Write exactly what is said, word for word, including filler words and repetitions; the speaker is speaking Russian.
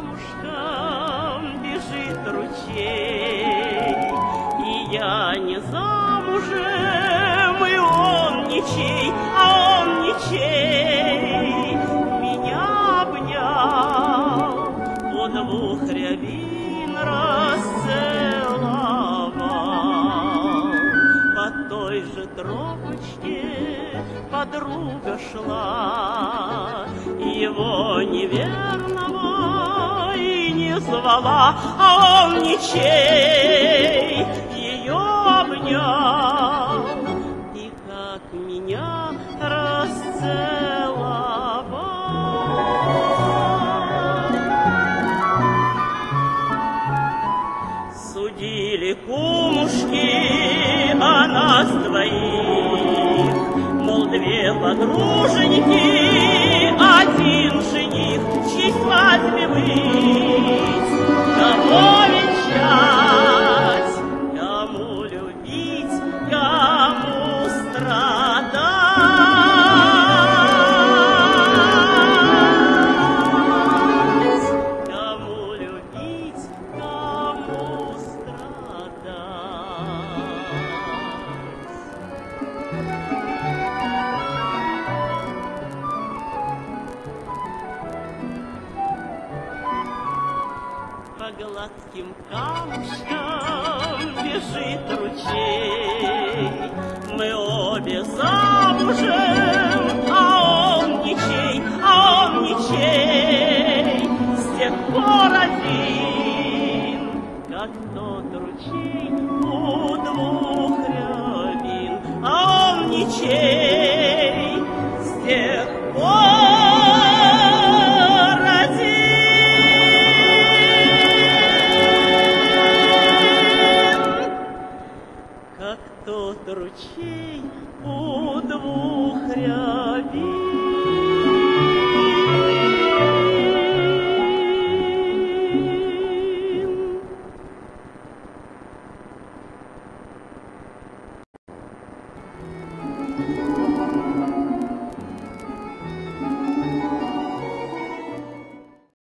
камушкам бежит ручей, и я не замужем, и он ничей, а он ничей. Меня обнял, у двух рябин расцеловал. По той же тропочке подруга шла, его неверного и не звала, а он ничей ее обнял, и как меня расцеловал. Судили кумушки о нас двоих, мол, две подруженьки, один жених, честь свадьбе быть, кого венчать, кому любить, кому страдать, кому любить, кому страдать. По гладким камушкам бежит ручей, мы обе замужем, а он ничей, а он ничей. С тех пор один, как тот ручей у двух рябин, а он ничей. С тех пор один, как тот ручей у двух рябин.